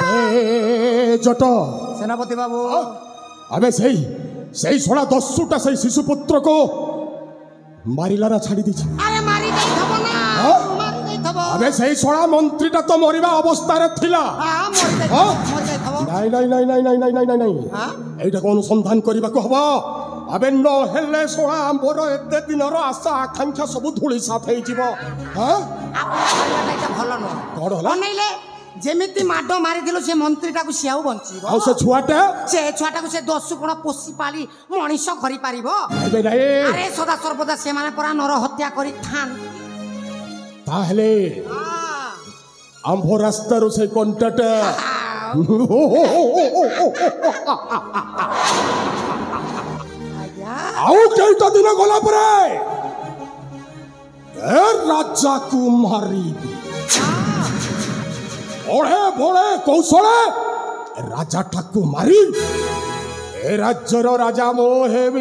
जट सेनापति बाबू अबे सही सोना 10टा सही शिशुपुत्र को मारिलारा छाड़ी दी अरे मारी दे थबो ना मारी दे थबो अबे सही सोना मंत्रीटा तो मरिबा अवस्था रे थिला हां मर दे थबो नहीं एटा को अनुसंधान करबा को हबो अबे न हेले सोना मोर एते दिनर आशा आकांक्षा सब धूली साथ हे जीवो हां आपटा भलो न कोड होला बनैले जेमिति माडो मारी दिलो से मंत्रीटा को सियाउ बंचीबो आ से छुआटा को से 10 गुण पोषी पाली मनीष करि पारिबो अबे नहीं अरे सदा सर्वदा से माने परा नर हत्या करि थान ताहले आंभो रास्ता रो से कंटाटा आउ केइटा दिन गला परे ए राजा को मारी ओढ़े भोड़े कौशले राजा ठाकु मारी ए राज्यर राजा मोहेबी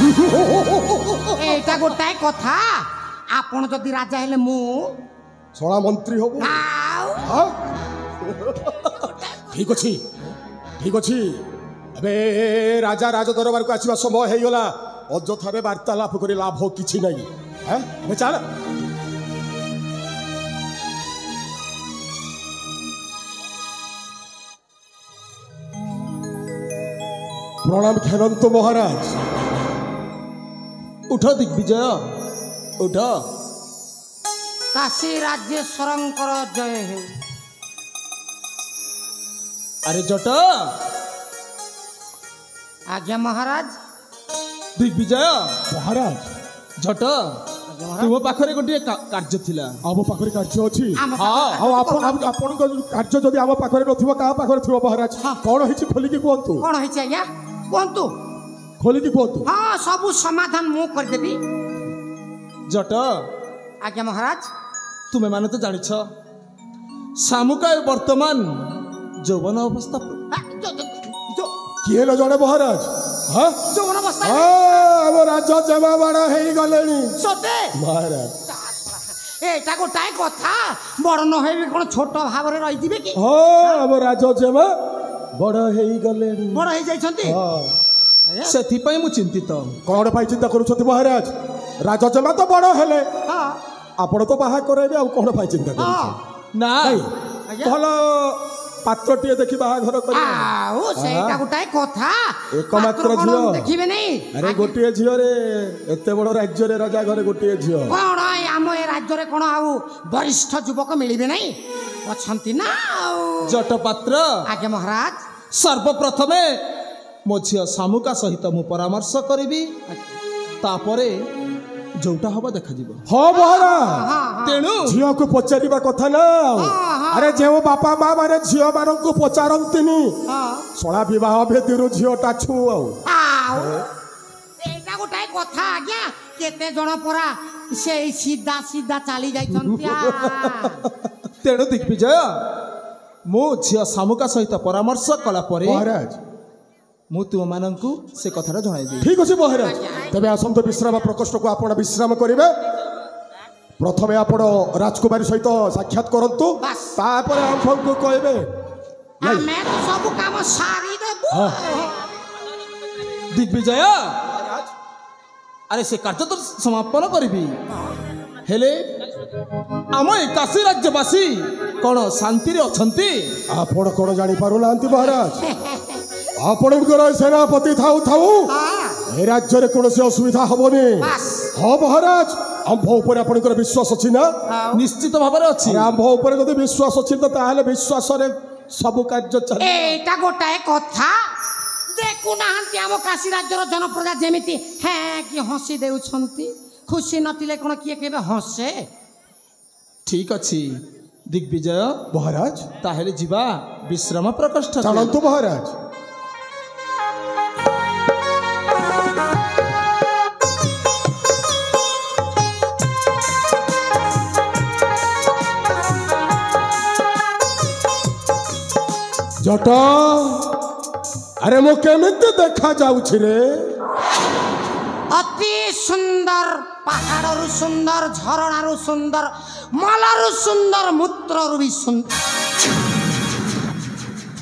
एटा गोटाए कथा आपण जदि राजा हेले मु सोना मंत्री होबो हां ठीक अछि अबे राजा राज दरबार को आसीबा समय हे गला अजथारे वार्तालाप करी लाभ किछि नै हैं बे चल प्रणाम खेलंतु महाराज उठ दिग्विजय उठ काशी राज्येश्वरंकर जय हे अरे जट आज्ञा महाराज दिग्विजय महाराज जट तुम पाखरे गोटे कार्य थिला आम पाखरे कार्य अछि हां आपण कार्य जदि आम पाखरे नथिबो का पाखरे थिबो महाराज कोन हिछि खोली की कोंतु कोन हिछि आज्ञा कोंतु खोली की कोंतु हां सब समाधान मु कर देबी जट आज्ञा महाराज तुमे माने तो जानिछ सामुका वर्तमान यौवन अवस्था किए न जणे महाराज हां यौवन अवस्था हां अब राजा जमा बड़ा हेई गलेनी सते महाराज एटा गोटाए कथा बड़ न हेबी कोन छोट भाबरे रहि दिबे की हां अब राजा जमा बड़ा हेई गलेनी बड़ हेई जाइछंती हां सेथि पई मु चिंतित कोन पई चिंता करूछथि महाराज राजा जमा तो बड़ हेले हां आपण तो बाहा करेबे आ कोन पई चिंता करूछ नाई भलो पात्रटिए देखि बाहा घर करी आउ सेटा गोटाए कथा एकमात्र झियो देखिबे नै अरे गोटिए झियो रे एते बड़ राज्य रे राजा घरे गोटिए झियो कोन आम ए राज्य रे कोन आउ वरिष्ठ युवक मिलिबे नै अछंती ना जट पात्र आज्ञा महाराज सर्वप्रथमे मो झियो सामुका सहित मु परामर्श करिबी तापरे जोटा हबा देखा जीवो हो महाराज तेणु झियो को पचारिबा कथा ना अरे जेव बापा मां मारे झियो मारन को पचारंतिनी सोळा विवाह भेदिरु झियोटा छु आउ एटा गोटाए कथा आज्ञा केते जण परा से सीधा सीधा चाली जाइछंती तेणु दिग्विजय मो झियो सामुका सहित परामर्श कला परे महाराज मु तुम माननकु से कथाटा जणाई दे ठीक अछि महाराज तबे आसंत विश्राम प्रकोष्ठ को आपण विश्राम करिवे प्रथमे आपण राजकुमारी सहित साक्षात करंतु तापर हम को कहबे हमें तो सब काम सारी देबो दिग्विजय अरे से कार्य तो समापन करिबी हेले आम काशी राज्यवासी कौन शांति रे अछंती आपण कोन जानि पारु नांती महाराज आपणकर सेनापति थाऊ थाऊ ए राज्य रे कोनोसी असुविधा हबोनी हां महाराज आंभ ऊपर आपणकर विश्वास अछि ना निश्चित भाबरे अछि आंभ ऊपर जदि विश्वास अछि त ताहाले विश्वास रे सब कार्य चल एटा गोटाए कथा देखु नाहंती आम काशी राज्यर जनप्रजा जेमिति हे कि हसी देउछंती खुशी नतिले कोन किए केबे हसे ठीक अछि दिग्विजय महाराज ताहेले जीवा विश्राम प्रकोष्ठ चलंतु महाराज जट अरे मो केमिति देखा जाउछि रे अति सुंदर पहाड़रू सुंदर झरणारू सुंदर मलारू सुंदर मूत्ररू भी सुंदर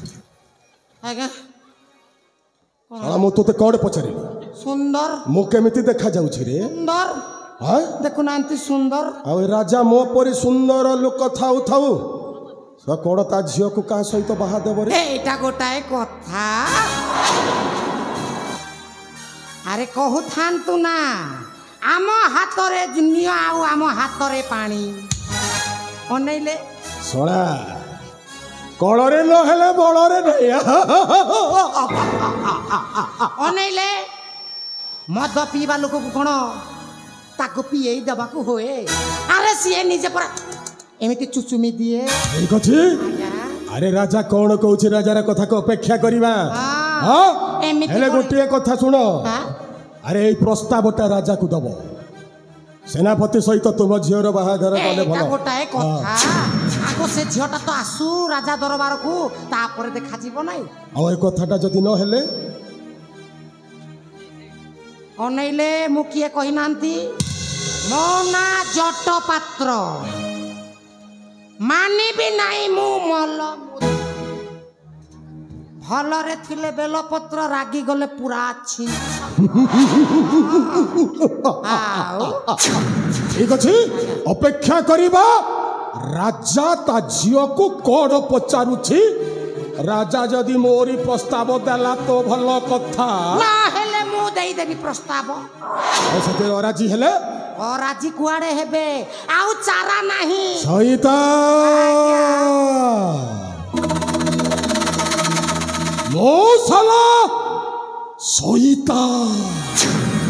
ଆଜ୍ଞା ଶଳା ମୁଁ ତୋତେ କଣ ପଚାରିଲି? ସୁନ୍ଦର ମୁଁ କେମିତି ଦେଖା ଯାଉଛି ରେ? ସୁନ୍ଦର ହଁ ଦେଖୁନାହାନ୍ତି ସୁନ୍ଦର। ଆଉ ଏ ରାଜା ମୋ ପରି ସୁନ୍ଦର ଲୋକ ଥାଉ ଥାଉ ସେ କଣ ତା ଝିଅକୁ କାହା ସହିତ ବାହା ଦେବ ରେ? ଏଇଟା ଗୋଟାଏ କଥା। ଆରେ କହୁଥାନ୍ତୁ ନା ଆମ ହାତରେ ନିଆଁ ଆଉ ଆମ ହାତରେ ପାଣି। ଅନେଇଲେ ଶଳା କଳରେ ନହେଲେ ବଳରେ ନାହିଁ। ଅନେଇଲେ ମଦ ପିଇବା ଲୋକକୁ କଣ ତାକୁ ପିଏଇ ଦେବାକୁ ହୁଏ? ଆରେ ସିଏ ନିଜେ ପରା ଏମିତି ଚୁଚୁମି ଦିଏ। ଠିକ ଅଛି। ଆଜ୍ଞା ଆରେ ରାଜା କଣ କହୁଛି ରାଜାର କଥାକୁ ଅପେକ୍ଷା କରିବା। ହଁ ଏମିତି ହେଲେ କରି- ଗୋଟିଏ କଥା ଶୁଣ। ହଁ? ଆରେ ଏଇ ପ୍ରସ୍ତାବଟା ରାଜାକୁ ଦବ। ସେନାପତି ସହିତ ତୁମ ଝିଅର ବାହାଘର କଲେ ଭଲ। ଏଇଟା ଗୋଟାଏ କଥା। ଆଗ ସେ ଝିଅଟା ତ ଆସୁ ରାଜା ଦରବାରକୁ, ତାପରେ ଦେଖାଯିବ ନାଇଁ। ଆଉ ଏ କଥାଟା ଯଦି ନ ହେଲେ ଅନେଇଲେ ମୁଁ କିଏ କହିନାହାନ୍ତି? ମୋ ନାଁ ଜଟ ପାତ୍ର। ମାନିବି ନାହିଁ ମୁଁ ମଲ। ଭଲରେ ଥିଲେ ବେଲପତ୍ର, ରାଗିଗଲେ ପୁରା ଅଛି। ଆଉ ଠିକ ଅଛି ଅପେକ୍ଷା କରିବା। ରାଜା ତା ଝିଅକୁ କଣ ପଚାରୁଛି? ରାଜା ଯଦି ମୋରି ପ୍ରସ୍ତାବ ଦେଲା ତ ଭଲ କଥା। ନା ହେଲେ ମୁଁ ଦେଇଦେବି ପ୍ରସ୍ତାବ। ଆଉ ସେଥିରେ ଅରାଜି ହେଲେ ଅରାଜି କୁଆଡେ ହେବେ? ଆଉ ଚାରା ନାହିଁ। ସଇତା ମୋ ସାଲା ସଇତା।